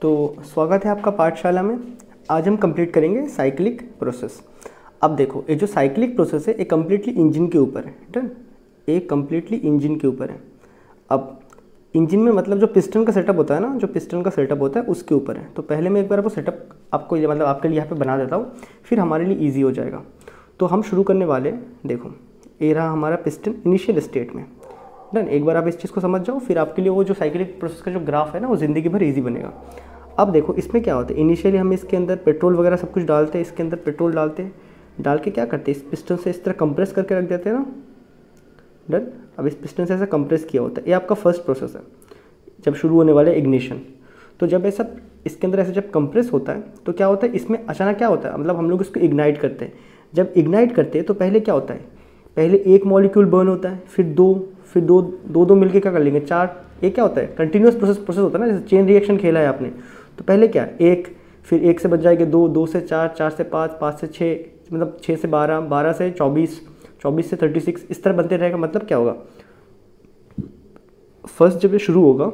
तो स्वागत है आपका पाठशाला में। आज हम कंप्लीट करेंगे साइक्लिक प्रोसेस। अब देखो, ये जो साइक्लिक प्रोसेस है ये कम्प्लीटली इंजन के ऊपर है। डन, ये कम्प्लीटली इंजन के ऊपर है। अब इंजन में मतलब जो पिस्टन का सेटअप होता है ना, जो पिस्टन का सेटअप होता है उसके ऊपर है। तो पहले मैं एक बार आपको सेटअप आपको मतलब आपके लिए यहाँ पे बना देता हूँ, फिर हमारे लिए ईजी हो जाएगा। तो हम शुरू करने वाले, देखो ये रहा हमारा पिस्टन इनिशियल स्टेट में। डन, एक बार आप इस चीज़ को समझ जाओ, फिर आपके लिए वो जो साइक्लिक प्रोसेस का जो ग्राफ है ना वो ज़िंदगी भर इजी बनेगा। अब देखो इसमें क्या होता है, इनिशियली हम इसके अंदर पेट्रोल वगैरह सब कुछ डालते हैं, इसके अंदर पेट्रोल डालते हैं, डाल के क्या करते हैं, इस पिस्टन से इस तरह कंप्रेस करके रख देते हैं ना। डन, अब इस पिस्टन से ऐसा कंप्रेस किया होता है, ये आपका फर्स्ट प्रोसेस है जब शुरू होने वाले इग्निशन। तो जब ऐसा इसके अंदर ऐसे जब कंप्रेस होता है तो क्या होता है, इसमें अचानक क्या होता है, मतलब हम लोग इसको इग्नाइट करते हैं। जब इग्नाइट करते हैं तो पहले क्या होता है, पहले एक मॉलिक्यूल बर्न होता है, फिर दो मिलके क्या कर लेंगे, चार। ये क्या होता है, कंटिन्यूस प्रोसेस होता है ना, जैसे चेन रिएक्शन खेला है आपने। तो पहले क्या, एक, फिर एक से बच जाएंगे दो, दो से चार, चार से पाँच, पाँच से छः, मतलब छः से बारह, बारह से 24, 24 से 36, इस तरह बनते रहेगा। मतलब क्या होगा, फर्स्ट जब ये शुरू होगा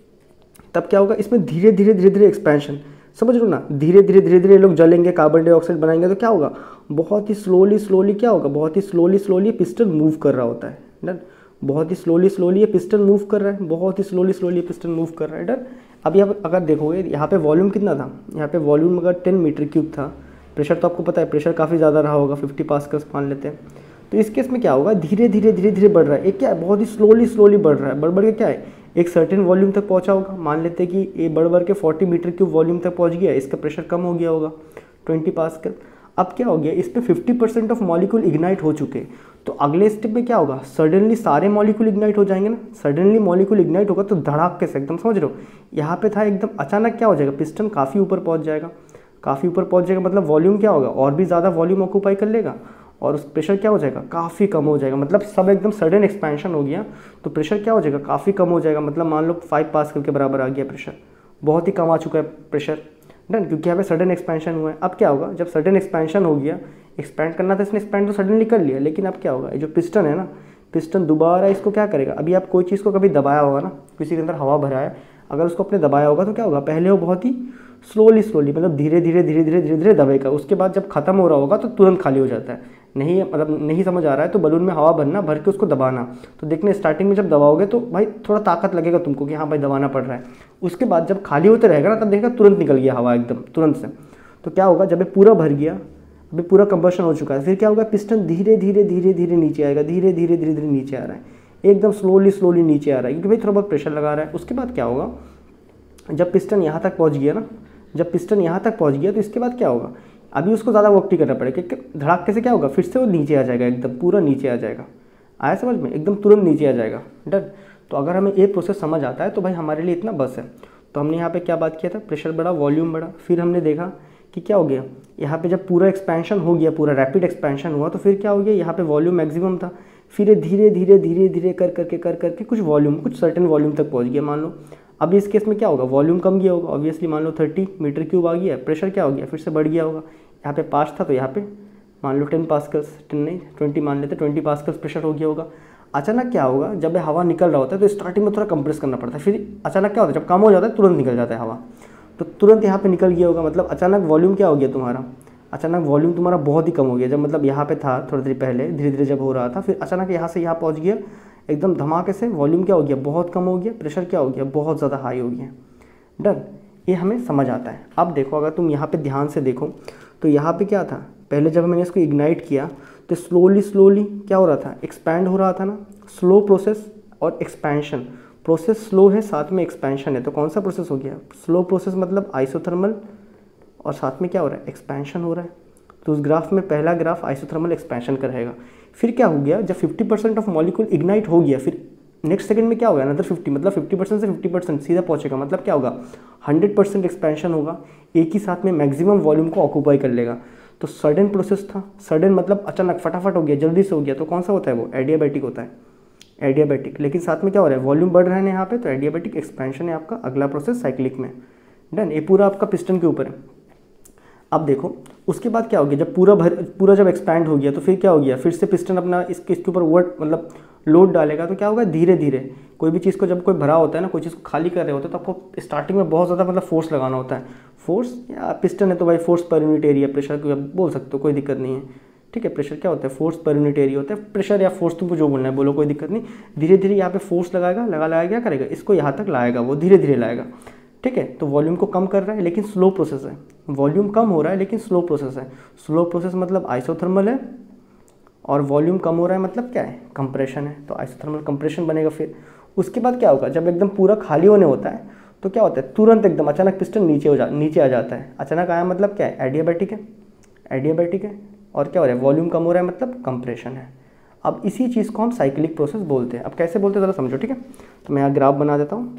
तब क्या होगा, इसमें धीरे धीरे एक्सपेंशन, समझ लो ना, धीरे धीरे लोग जलेंगे, कार्बन डाइऑक्साइड बनाएंगे, तो क्या होगा, बहुत ही स्लोली क्या होगा, बहुत ही स्लोली पिस्टन मूव कर रहा होता है। डन, बहुत ही स्लोली ये पिस्टन मूव कर रहा है, बहुत ही स्लोली पिस्टन मूव कर रहा है। डन, अब यहाँ अगर देखोगे यहाँ पे वॉल्यूम कितना था, यहाँ पे वॉल्यूम अगर 10 मीटर क्यूब था, प्रेशर तो आपको पता है प्रेशर काफ़ी ज़्यादा रहा होगा, 50 पास्कल्स मान लेते हैं। तो इस केस में क्या होगा, धीरे धीरे बढ़ रहा है। एक क्या है, बहुत ही स्लोली बढ़ रहा है, बढ़ के क्या है, एक सर्टेन वॉल्यूम तक पहुंचा होगा। मान लेते हैं कि ये बढ़ के 40 मीटर क्यूब वॉल्यूम तक पहुंच गया, इसका प्रेशर कम हो गया होगा 20 पास्कल। अब क्या हो गया, इस पर 50% ऑफ मॉलिक्यूल इग्नाइट हो चुके। तो अगले स्टेप में क्या होगा, सडनली सारे मॉलिक्यूल इग्नाइट हो जाएंगे ना। सडनली मॉलिक्यूल इग्नाइट होगा तो धड़ाके से एकदम, समझ रहे हो, यहाँ पे था एकदम अचानक क्या हो जाएगा, पिस्टन काफ़ी ऊपर पहुँच जाएगा। काफ़ी ऊपर पहुँच जाएगा मतलब वॉल्यूम क्या होगा, और भी ज़्यादा वॉल्यूम ऑक्यूपाई कर लेगा, और उस प्रेशर क्या हो जाएगा, काफ़ी कम हो जाएगा। मतलब सब एकदम सडन एक्सपेंशन हो गया तो प्रेशर क्या हो जाएगा, काफ़ी कम हो जाएगा। मतलब मान लो 5 पास्कल के बराबर आ गया प्रेशर, बहुत ही कम आ चुका है प्रेशर। डन, क्योंकि यहाँ पे सडन एक्सपेंशन हुआ है। अब क्या होगा, जब सडन एक्सपेंशन हो गया, एक्सपैंड करना था इसने, एक्सपैंड तो सडनली कर लिया, लेकिन अब क्या होगा, ये जो पिस्टन है ना, पिस्टन दोबारा इसको क्या करेगा। अभी आप कोई चीज़ को कभी दबाया होगा ना, किसी के अंदर हवा भरा है, अगर उसको आपने दबाया होगा तो क्या होगा, पहले वो बहुत ही स्लोली मतलब धीरे धीरे दबेगा। उसके बाद जब खत्म हो रहा होगा तो तुरंत खाली हो जाता है। नहीं मतलब नहीं समझ आ रहा है तो बलून में हवा भरना, भर के उसको दबाना। तो देखने स्टार्टिंग में जब दबाओगे तो भाई थोड़ा ताकत लगेगा तुमको कि हाँ भाई दबाना पड़ रहा है। उसके बाद जब खाली होते रहेगा ना, तब देखा तुरंत निकल गया हवा एकदम तुरंत से। तो क्या होगा, जब ये पूरा भर गया, अभी पूरा कंबशन हो चुका है, फिर क्या होगा, पिस्टन धीरे धीरे नीचे आएगा, धीरे धीरे नीचे आ रहा है, एकदम स्लोली नीचे आ रहा है, क्योंकि भाई थोड़ा बहुत प्रेशर लगा रहा है। उसके बाद क्या होगा, जब पिस्टन यहाँ तक पहुँच गया ना, जब पिस्टन यहाँ तक पहुँच गया तो इसके बाद क्या होगा, अभी उसको ज़्यादा वर्क नहीं करना पड़ेगा, क्योंकि धड़ाके से क्या होगा, फिर से वो नीचे आ जाएगा, एकदम पूरा नीचे आ जाएगा। आया समझ में, एकदम तुरंत नीचे आ जाएगा। डन, तो अगर हमें ये प्रोसेस समझ आता है तो भाई हमारे लिए इतना बस है। तो हमने यहाँ पे क्या बात किया था, प्रेशर बढ़ा, वॉल्यूम बढ़ा, फिर हमने देखा कि क्या हो गया, यहाँ पे जब पूरा एक्सपेंशन हो गया, पूरा रैपिड एक्सपेंशन हुआ, तो फिर क्या हो गया, यहाँ पे वॉल्यूम मैक्सिमम था, फिर धीरे धीरे कर करके कुछ वॉल्यूम, कुछ सर्टेन वॉल्यूम तक पहुँच गया। मान लो अभी इस केस में क्या होगा, वॉल्यूम कम गया होगा ऑब्वियसली, मान लो 30 मीटर क्यूब आ गया, प्रेशर क्या हो गया, फिर से बढ़ गया होगा। यहाँ पे 5 था तो यहाँ पे मान लो 10 पास्कल्स, 10 नहीं 20 मान लेते, 20 पास्कल्स प्रेशर हो गया होगा। अचानक क्या होगा, जब हवा निकल रहा होता है तो स्टार्टिंग में थोड़ा कंप्रेस करना पड़ता है, फिर अचानक क्या होता है, जब कम हो जाता है तुरंत निकल जाता है हवा, तो तुरंत यहाँ पे निकल गया होगा। मतलब अचानक वॉल्यूम क्या हो गया तुम्हारा, अचानक वॉल्यूम तुम्हारा बहुत ही कम हो गया। जब मतलब यहाँ पे था थोड़ी देर पहले, धीरे धीरे जब हो रहा था, फिर अचानक यहाँ से यहाँ पहुँच गया, एकदम धमाके से वॉल्यूम क्या हो गया, बहुत कम हो गया, प्रेशर क्या हो गया, बहुत ज़्यादा हाई हो गया। डन, ये हमें समझ आता है। अब देखो, अगर तुम यहाँ पे ध्यान से देखो तो यहाँ पे क्या था, पहले जब मैंने इसको इग्नाइट किया तो स्लोली क्या हो रहा था, एक्सपैंड हो रहा था ना। स्लो प्रोसेस और एक्सपेंशन, प्रोसेस स्लो है साथ में एक्सपेंशन है, तो कौन सा प्रोसेस हो गया, स्लो प्रोसेस मतलब आइसोथर्मल, और साथ में क्या हो रहा है, एक्सपेंशन हो रहा है। तो उस ग्राफ में पहला ग्राफ आइसोथर्मल एक्सपेंशन का रहेगा। फिर क्या हो गया, जब 50% ऑफ मॉलिक्यूल इग्नाइट हो गया, फिर नेक्स्ट सेकंड में क्या होगा, अनदर 50, मतलब 50% से 50% सीधा पहुंचेगा। मतलब क्या होगा, 100% एक्सपेंशन होगा, एक ही साथ में मैक्सिमम वॉल्यूम को ऑक्यूपाई कर लेगा। तो सडन प्रोसेस था, सडन मतलब अचानक फटाफट हो गया, जल्दी से हो गया। तो कौन सा होता है वो, एडियाबैटिक होता है, एडियाबैटिक। लेकिन साथ में क्या हो रहा है, वॉल्यूम बढ़ रहा है यहाँ पे, तो एडियाबैटिक एक्सपेंशन है आपका अगला प्रोसेस साइक्लिक में। डन, ये पूरा आपका पिस्टन के ऊपर है। अब देखो उसके बाद क्या हो गया, जब पूरा जब एक्सपैंड हो गया तो फिर क्या हो गया, फिर से पिस्टन अपना इसके ऊपर वर्क मतलब लोड डालेगा तो क्या होगा, धीरे धीरे कोई भी चीज़ को जब कोई भरा होता है ना, कोई चीज़ को खाली कर रहे होते हैं तो आपको स्टार्टिंग में बहुत ज़्यादा मतलब फोर्स लगाना होता है। फोर्स या पिस्टन है तो भाई force per unit area, pressure को बोल सकते हो, कोई दिक्कत नहीं है, ठीक है। प्रेशर क्या होता है, फोर्स पर यूनिट एरिया होता है। प्रेशर या फोर्स तुमको जो बोलना है बोलो, कोई दिक्कत नहीं। धीरे धीरे यहाँ पे फोर्स लगाएगा, लगा क्या करेगा, इसको यहाँ तक लाएगा, वो धीरे धीरे लाएगा, ठीक है। तो वॉल्यूम को कम कर रहा है लेकिन स्लो प्रोसेस है, वॉल्यूम कम हो रहा है लेकिन स्लो प्रोसेस है। स्लो प्रोसेस मतलब आइसोथर्मल है, और वॉल्यूम कम हो रहा है मतलब क्या है, कंप्रेशन है, तो आइसोथर्मल कंप्रेशन बनेगा। फिर उसके बाद क्या होगा, जब एकदम पूरा खाली होने होता है तो क्या होता है, तुरंत एकदम अचानक पिस्टन नीचे आ जाता है। अचानक आया मतलब क्या है, एडियाबैटिक है, एडियाबैटिक है। और क्या हो रहा है, वॉल्यूम कम हो रहा है मतलब कंप्रेशन है। अब इसी चीज़ को हम साइक्लिक प्रोसेस बोलते हैं। अब कैसे बोलते हैं ज़रा समझो, ठीक है। तो मैं यहाँ ग्राफ बना देता हूँ।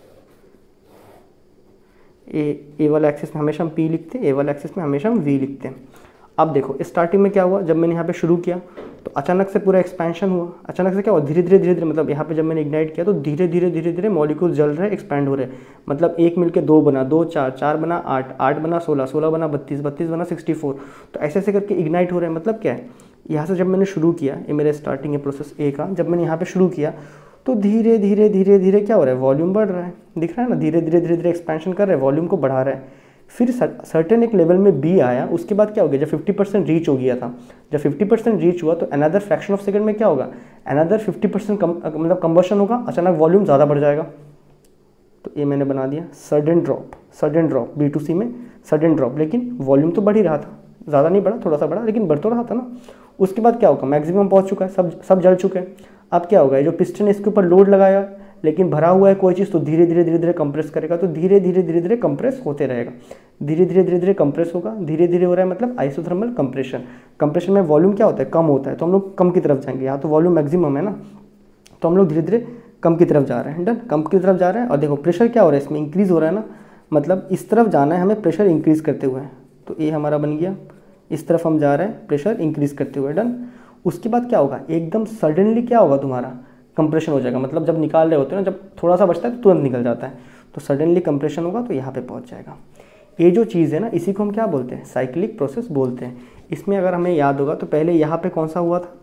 ए वाला एक्सिस में हमेशा हम P लिखते हैं, ए वाला एक्सिस में हमेशा हम V लिखते हैं। अब देखो स्टार्टिंग में क्या हुआ, जब मैंने यहाँ पे शुरू किया तो अचानक से पूरा एक्सपेंशन हुआ। अचानक से क्या हुआ, धीरे धीरे मतलब यहाँ पे जब मैंने इग्नाइट किया तो धीरे धीरे मॉलिक्यूल्स जल रहे हैं, एक्सपैंड हो रहे हैं। मतलब एक मिलके 2 बना, 2 4, 4 बना 8, 8 बना 16, 16 बना 32, 32 बना 64। तो ऐसे ऐसे करके इग्नाइट हो रहे हैं। मतलब क्या है, यहाँ से जब मैंने शुरू किया, ये मेरा स्टार्टिंग है प्रोसेस ए का, जब मैंने यहाँ पे शुरू किया तो धीरे धीरे क्या हो रहा है, वॉल्यूम बढ़ रहा है, दिख रहा है ना, धीरे धीरे एक्सपेंशन कर रहा है, वॉल्यूम को बढ़ा रहा है। फिर सर्टेन एक लेवल में बी आया, उसके बाद क्या हो गया, जब 50% रीच हो गया था, जब 50% रीच हुआ तो अनदर फ्रैक्शन ऑफ सेकंड में क्या होगा, अनदर 50% मतलब कंबर्शन होगा, अचानक वॉल्यूम ज़्यादा बढ़ जाएगा। तो ये मैंने बना दिया सडन ड्रॉप B2C में सडन ड्रॉप, लेकिन वॉल्यूम तो बढ़ ही रहा था, ज़्यादा नहीं बढ़ा, थोड़ा सा बढ़ा लेकिन बढ़ तो रहा था ना। उसके बाद क्या होगा, मैक्सिमम पहुंच चुका है, सब जल चुके हैं। अब क्या होगा, जो पिस्टन है इसके ऊपर लोड लगाया लेकिन भरा हुआ है कोई चीज़, तो धीरे धीरे कंप्रेस करेगा, तो धीरे धीरे कंप्रेस होते रहेगा, धीरे धीरे कंप्रेस होगा। धीरे धीरे हो रहा है मतलब आइसोथर्मल कंप्रेशन। कंप्रेशन में वॉल्यूम क्या होता है, कम होता है, तो हम लोग कम की तरफ जाएंगे। यहाँ तो वॉल्यूम मैक्सिमम है ना, तो हम लोग धीरे धीरे कम की तरफ जा रहे हैं। डन, कम की तरफ जा रहे हैं। और देखो प्रेशर क्या हो रहा है, इसमें इंक्रीज़ हो रहा है ना, मतलब इस तरफ जाना है हमें प्रेशर इंक्रीज़ करते हुए। तो ये हमारा बन गया, इस तरफ हम जा रहे हैं प्रेशर इंक्रीज़ करते हुए। डन। उसके बाद क्या होगा, एकदम सडनली क्या होगा, तुम्हारा कंप्रेशन हो जाएगा। मतलब जब निकाल रहे होते हैं ना, जब थोड़ा सा बचता है तो तुरंत निकल जाता है, तो सडनली कंप्रेशन होगा तो यहाँ पे पहुँच जाएगा। ये जो चीज़ है ना, इसी को हम क्या बोलते हैं, साइक्लिक प्रोसेस बोलते हैं। इसमें अगर हमें याद होगा तो पहले यहाँ पे कौन सा हुआ था,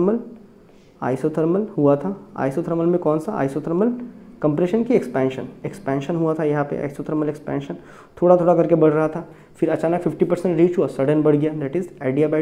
आइसोथर्मल हुआ था। आइसोथर्मल में कौन सा, आइसोथर्मल कंप्रेशन की एक्सपेंशन हुआ था। यहाँ पे आइसोथर्मल एक्सपेंशन थोड़ा थोड़ा करके बढ़ रहा था, फिर अचानक 50% रीच हुआ, सडन बढ़ गया, दैट इज़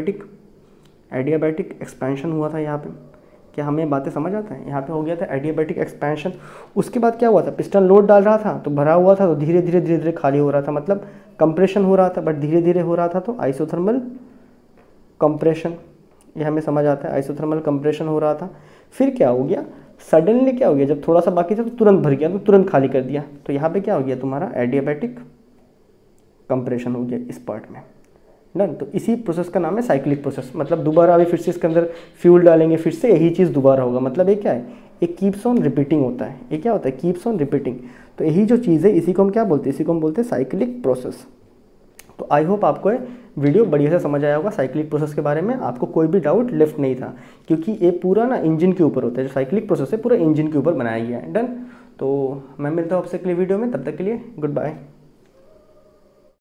एडियाबैटिक एक्सपेंशन हुआ था यहाँ पे। क्या हमें बातें समझ आता है, यहाँ पे हो गया था एडियाबैटिक एक्सपेंशन। उसके बाद क्या हुआ था, पिस्टन लोड डाल रहा था तो भरा हुआ था, तो धीरे धीरे खाली हो रहा था, मतलब कंप्रेशन हो रहा था, बट धीरे धीरे हो रहा था, तो आइसोथर्मल कंप्रेशन, ये हमें समझ आता है, आइसोथर्मल कंप्रेशन हो रहा था। फिर क्या हो गया, सडनली क्या हो गया, जब थोड़ा सा बाकी था तो तुरंत भर गया, तो तुरंत खाली कर दिया, तो यहाँ पे क्या हो गया, तुम्हारा एडियाबैटिक कंप्रेशन हो गया इस पार्ट में। डन। तो इसी प्रोसेस का नाम है साइक्लिक प्रोसेस। मतलब दोबारा अभी फिर से इसके अंदर फ्यूल डालेंगे, फिर से यही चीज़ दोबारा होगा। मतलब ये क्या है, एक कीप्स ऑन रिपीटिंग होता है। ये क्या होता है, कीप्स ऑन रिपीटिंग। तो यही जो चीज़ है, इसी को हम क्या बोलते हैं, इसी को हम बोलते हैं साइक्लिक प्रोसेस। तो आई होप आपको ये वीडियो बढ़िया से समझ आया होगा साइक्लिक प्रोसेस के बारे में, आपको कोई भी डाउट लेफ्ट नहीं था, क्योंकि ये पूरा ना इंजन के ऊपर होता है। जो साइक्लिक प्रोसेस है पूरा इंजन के ऊपर बनाया गया है। डन। तो मैं मिलता हूँ आपसे अगली वीडियो में, तब तक के लिए गुड बाय।